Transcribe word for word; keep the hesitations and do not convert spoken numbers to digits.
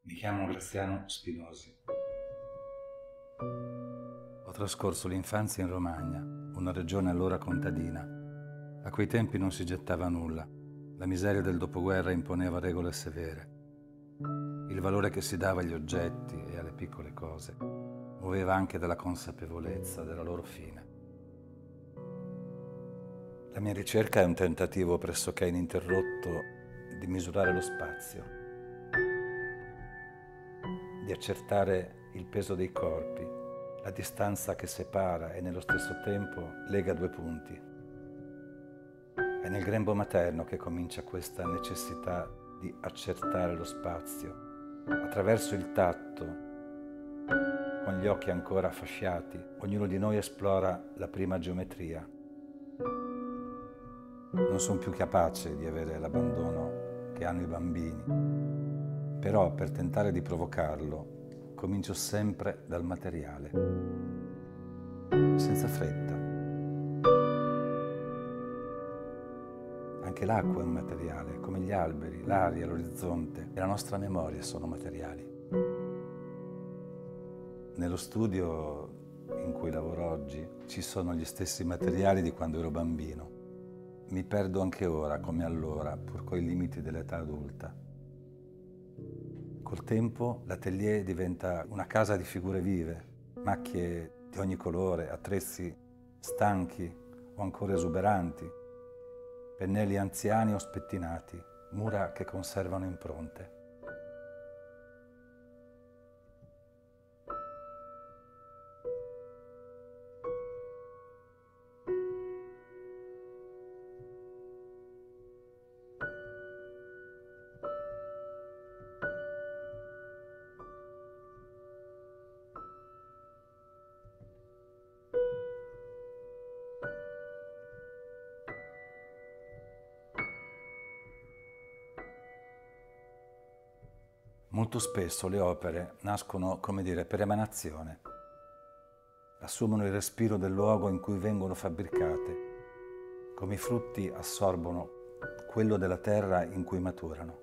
Mi chiamo Graziano Spinosi. Ho trascorso l'infanzia in Romagna, una regione allora contadina. A quei tempi non si gettava nulla. La miseria del dopoguerra imponeva regole severe. Il valore che si dava agli oggetti e alle piccole cose muoveva anche dalla consapevolezza della loro fine. La mia ricerca è un tentativo pressoché ininterrotto di misurare lo spazio, di accertare il peso dei corpi, la distanza che separa e nello stesso tempo lega due punti. È nel grembo materno che comincia questa necessità di accertare lo spazio. Attraverso il tatto, con gli occhi ancora fasciati, ognuno di noi esplora la prima geometria. Non sono più capace di avere l'abbandono che hanno i bambini, però per tentare di provocarlo comincio sempre dal materiale, senza fretta. Anche l'acqua è un materiale, come gli alberi, l'aria, l'orizzonte e la nostra memoria sono materiali. Nello studio in cui lavoro oggi ci sono gli stessi materiali di quando ero bambino. Mi perdo anche ora, come allora, pur coi limiti dell'età adulta. Col tempo l'atelier diventa una casa di figure vive, macchie di ogni colore, attrezzi stanchi o ancora esuberanti, pennelli anziani o spettinati, mura che conservano impronte. Molto spesso le opere nascono, come dire, per emanazione. Assumono il respiro del luogo in cui vengono fabbricate, come i frutti assorbono quello della terra in cui maturano.